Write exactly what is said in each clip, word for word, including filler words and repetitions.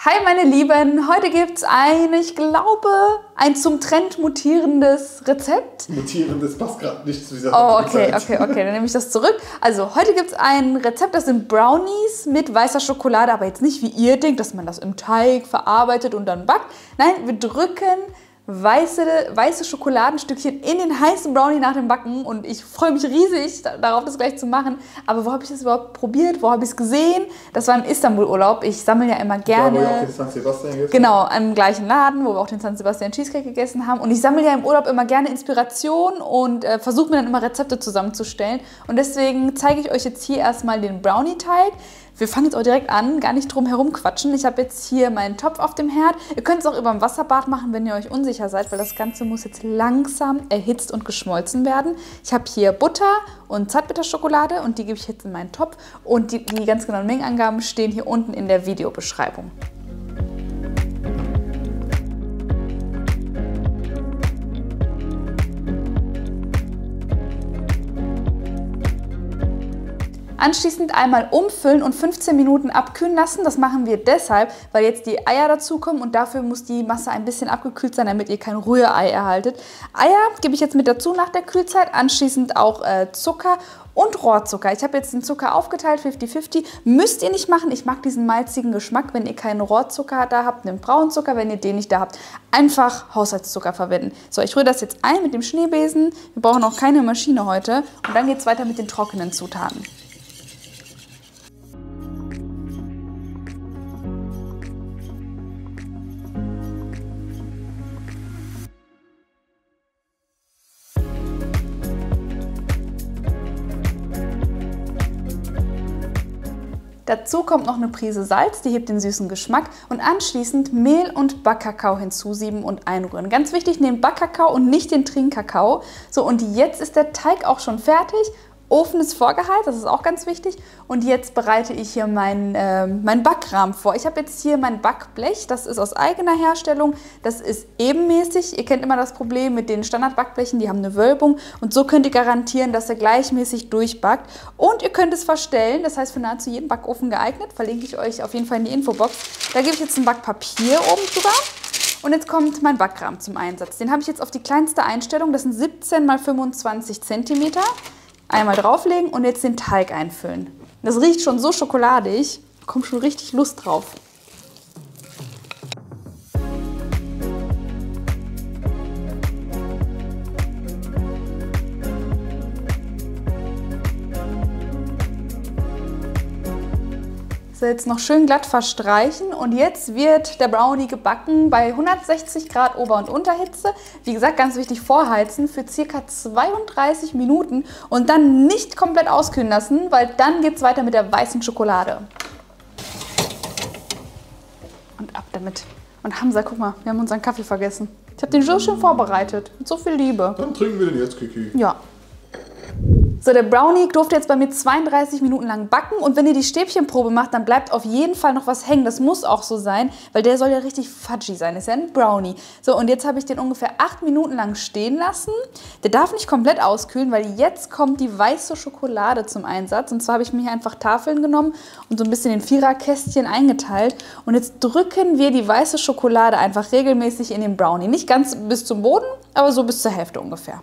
Hi meine Lieben, heute gibt es ein, ich glaube, ein zum Trend mutierendes Rezept. Mutierendes passt gerade nicht zu dieser Oh, okay, okay, okay, dann nehme ich das zurück. Also heute gibt es ein Rezept, das sind Brownies mit weißer Schokolade, aber jetzt nicht wie ihr denkt, dass man das im Teig verarbeitet und dann backt. Nein, wir drücken weiße, weiße Schokoladenstückchen in den heißen Brownie nach dem Backen und ich freue mich riesig darauf, das gleich zu machen. Aber wo habe ich das überhaupt probiert? Wo habe ich es gesehen? Das war im Istanbul-Urlaub. Ich sammle ja immer gerne. Da, wo wir auch den San Sebastian gegessen Genau, im gleichen Laden, wo wir auch den San Sebastian Cheesecake gegessen haben. Und ich sammle ja im Urlaub immer gerne Inspiration und äh, versuche mir dann immer Rezepte zusammenzustellen. Und deswegen zeige ich euch jetzt hier erstmal den Brownie-Teig. Wir fangen jetzt auch direkt an, gar nicht drum herum quatschen. Ich habe jetzt hier meinen Topf auf dem Herd. Ihr könnt es auch über dem Wasserbad machen, wenn ihr euch unsicher seid, weil das Ganze muss jetzt langsam erhitzt und geschmolzen werden. Ich habe hier Butter und Zartbitterschokolade und die gebe ich jetzt in meinen Topf. Und die, die ganz genauen Mengenangaben stehen hier unten in der Videobeschreibung. Anschließend einmal umfüllen und fünfzehn Minuten abkühlen lassen. Das machen wir deshalb, weil jetzt die Eier dazukommen und dafür muss die Masse ein bisschen abgekühlt sein, damit ihr kein Rührei erhaltet. Eier gebe ich jetzt mit dazu nach der Kühlzeit, anschließend auch äh, Zucker und Rohrzucker. Ich habe jetzt den Zucker aufgeteilt, fünfzig fünfzig. Müsst ihr nicht machen, ich mag diesen malzigen Geschmack. Wenn ihr keinen Rohrzucker da habt, nehmt Braunzucker. Wenn ihr den nicht da habt, einfach Haushaltszucker verwenden. So, ich rühre das jetzt ein mit dem Schneebesen. Wir brauchen auch keine Maschine heute. Und dann geht es weiter mit den trockenen Zutaten. Dazu kommt noch eine Prise Salz, die hebt den süßen Geschmack und anschließend Mehl und Backkakao hinzusieben und einrühren. Ganz wichtig, nehmt Backkakao und nicht den Trinkkakao. So, und jetzt ist der Teig auch schon fertig. Ofen ist vorgeheizt, das ist auch ganz wichtig. Und jetzt bereite ich hier meinen äh, mein Backrahmen vor. Ich habe jetzt hier mein Backblech, das ist aus eigener Herstellung. Das ist ebenmäßig. Ihr kennt immer das Problem mit den Standardbackblechen, die haben eine Wölbung. Und so könnt ihr garantieren, dass er gleichmäßig durchbackt. Und ihr könnt es verstellen, das heißt für nahezu jeden Backofen geeignet. Verlinke ich euch auf jeden Fall in die Infobox. Da gebe ich jetzt ein Backpapier oben drüber. Und jetzt kommt mein Backrahmen zum Einsatz. Den habe ich jetzt auf die kleinste Einstellung, das sind siebzehn mal fünfundzwanzig Zentimeter. Einmal drauflegen und jetzt den Teig einfüllen. Das riecht schon so schokoladig, da kommt schon richtig Lust drauf. So, jetzt noch schön glatt verstreichen und jetzt wird der Brownie gebacken bei hundertsechzig Grad Ober- und Unterhitze. Wie gesagt, ganz wichtig, vorheizen für ca. zweiunddreißig Minuten und dann nicht komplett auskühlen lassen, weil dann geht es weiter mit der weißen Schokolade. Und ab damit. Und Hamza, guck mal, wir haben unseren Kaffee vergessen. Ich habe den so schön vorbereitet, mit so viel Liebe. Dann trinken wir den jetzt, Kiki. Ja. So, der Brownie durfte jetzt bei mir zweiunddreißig Minuten lang backen und wenn ihr die Stäbchenprobe macht, dann bleibt auf jeden Fall noch was hängen. Das muss auch so sein, weil der soll ja richtig fudgy sein. Das ist ja ein Brownie. So, und jetzt habe ich den ungefähr acht Minuten lang stehen lassen. Der darf nicht komplett auskühlen, weil jetzt kommt die weiße Schokolade zum Einsatz. Und zwar habe ich mir hier einfach Tafeln genommen und so ein bisschen in Viererkästchen eingeteilt. Und jetzt drücken wir die weiße Schokolade einfach regelmäßig in den Brownie. Nicht ganz bis zum Boden, aber so bis zur Hälfte ungefähr.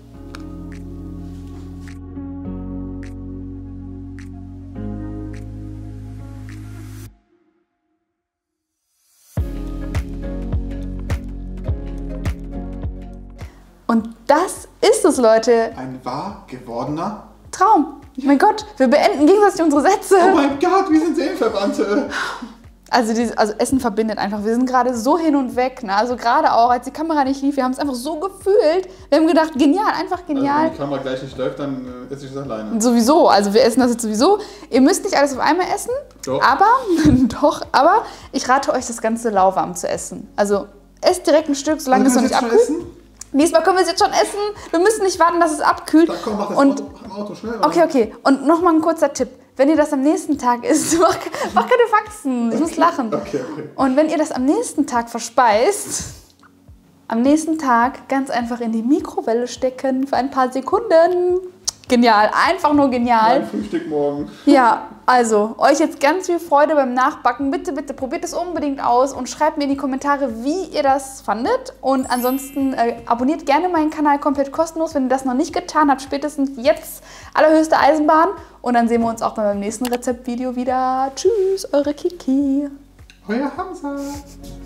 Und das ist es, Leute. Ein wahr gewordener Traum. Mein Gott, wir beenden gegenseitig unsere Sätze. Oh mein Gott, wir sind Seelenverwandte. Also, dieses, also Essen verbindet einfach. Wir sind gerade so hin und weg. Ne? Also gerade auch, als die Kamera nicht lief, wir haben es einfach so gefühlt. Wir haben gedacht, genial, einfach genial. Also wenn die Kamera gleich nicht läuft, dann äh, esse ich das alleine. Sowieso, also wir essen das jetzt sowieso. Ihr müsst nicht alles auf einmal essen. Doch. Aber, doch, aber ich rate euch, das Ganze lauwarm zu essen. Also esst direkt ein Stück, solange es noch nicht abkühlt. Nächstes Mal können wir es jetzt schon essen. Wir müssen nicht warten, dass es abkühlt. Da, komm, mach das und, Auto, am Auto schnell. Okay, okay. Und nochmal ein kurzer Tipp. Wenn ihr das am nächsten Tag isst, mach, mach keine Faxen. Ich okay. muss lachen. Okay, okay. Und wenn ihr das am nächsten Tag verspeist, am nächsten Tag ganz einfach in die Mikrowelle stecken für ein paar Sekunden. Genial, einfach nur genial. Mein Frühstück morgen. Ja, also euch jetzt ganz viel Freude beim Nachbacken. Bitte, bitte probiert es unbedingt aus und schreibt mir in die Kommentare, wie ihr das fandet. Und ansonsten äh, abonniert gerne meinen Kanal komplett kostenlos, wenn ihr das noch nicht getan habt. Spätestens jetzt allerhöchste Eisenbahn. Und dann sehen wir uns auch beim nächsten Rezeptvideo wieder. Tschüss, eure Kiki. Euer Hamza.